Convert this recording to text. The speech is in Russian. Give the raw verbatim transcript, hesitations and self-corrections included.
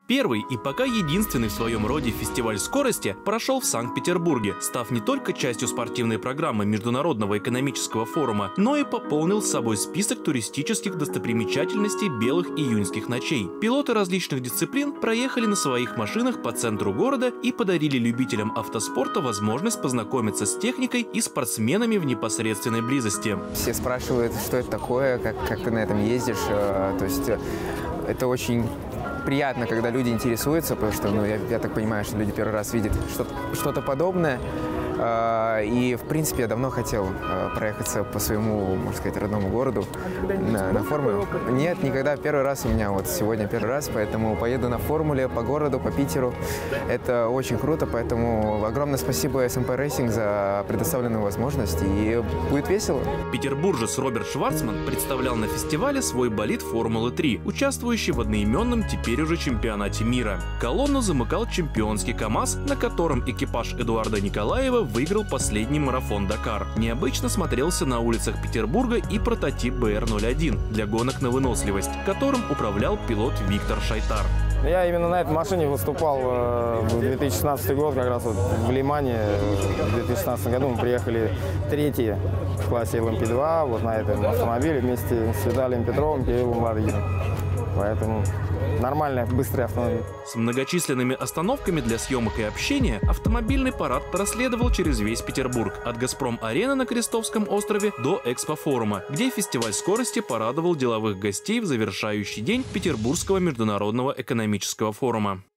Первый и пока единственный в своем роде фестиваль скорости прошел в Санкт-Петербурге, став не только частью спортивной программы Международного экономического форума, но и пополнил с собой список туристических достопримечательностей белых июньских ночей. Пилоты различных дисциплин проехали на своих машинах по центру города и подарили любителям автоспорта возможность познакомиться с техникой и спортсменами в непосредственной близости. Все спрашивают, что это такое, как, как ты на этом ездишь. То есть это очень приятно, когда люди интересуются, потому что, ну, я, я так понимаю, что люди первый раз видят что-то что-то подобное. И, в принципе, я давно хотел проехаться по своему, можно сказать, родному городу на, на формуле. Нет, никогда. Первый раз у меня, вот сегодня первый раз, поэтому поеду на формуле по городу, по Питеру. Это очень круто, поэтому огромное спасибо эс эм пэ Racing за предоставленную возможность, и будет весело. Петербуржец Роберт Шварцман представлял на фестивале свой болид Формулы три, участвующий в одноименном теперь уже чемпионате мира. Колонну замыкал чемпионский КАМАЗ, на котором экипаж Эдуарда Николаева выиграл последний марафон Дакар. Необычно смотрелся на улицах Петербурга и прототип бэ эр ноль один для гонок на выносливость, которым управлял пилот Виктор Шайтар. Я именно на этой машине выступал в две тысячи шестнадцатый год, как раз вот в Лимане. В две тысячи шестнадцатом году мы приехали третьи в классе эл эм пи два, вот на этом автомобиле вместе с Виталием Петровым и Кириллом Ларгиным. Поэтому нормальный, быстрый автомобиль. С многочисленными остановками для съемок и общения автомобильный парад проследовал через весь Петербург, от «Газпром-арены» на Крестовском острове до Экспофорума, где фестиваль скорости порадовал деловых гостей в завершающий день Петербургского международного экономического форума.